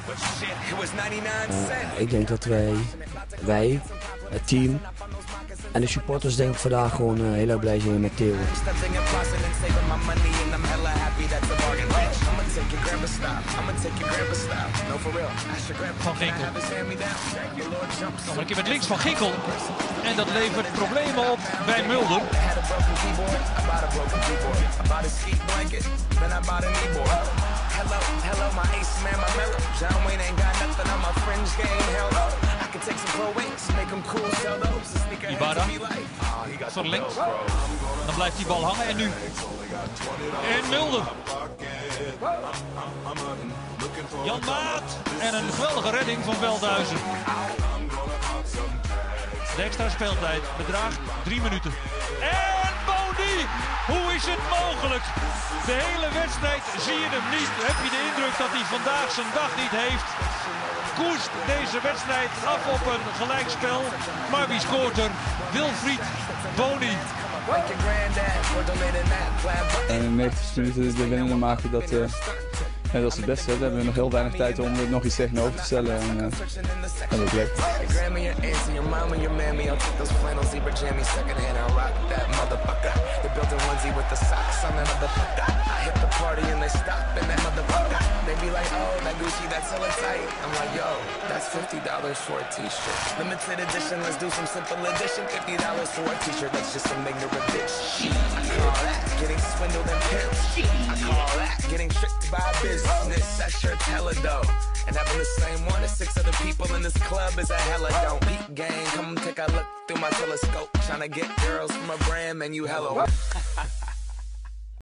Ik denk dat wij, het team en de supporters denk ik vandaag gewoon heel erg blij zijn met Theo. Van Ginkel. Nog een keer met links van Ginkel. En dat levert problemen op bij Mulder. Hello, my ace man, my mellow. John Wayne ain't got nothing on my fringe game. Hell no. I can take some pro wings, make them cool, sell those. Ibarra verlengt. Dan blijft die bal hangen en nu. En Mulder. Jan Maat. En een geweldige redding van Veldhuizen. De extra speeltijd bedraagt 3 minuten. En Boni! Hoe is het mogelijk? De hele wedstrijd zie je hem niet. Heb je de indruk dat hij vandaag zijn dag niet heeft? Koerst deze wedstrijd af op een gelijkspel. Maar wie scoort er? Wilfried Boni. En in de 90 minuten de winnende maken, dat is het beste. Daar hebben we nog heel weinig tijd om er nog iets tegenover te stellen. En dat is leuk. They be like, oh, that Gucci, that's hella tight. I'm like, yo, that's $50 for a t-shirt. Limited edition, let's do some simple edition. $50 for a t-shirt, that's just some ignorant bitch. I call that getting swindled and pimped. I call that getting tricked by business. That shirt's hella dope. And having the same one as 6 other people in this club is a hella don't. Beat gang, come take a look through my telescope. Tryna get girls from a brand, man, you hella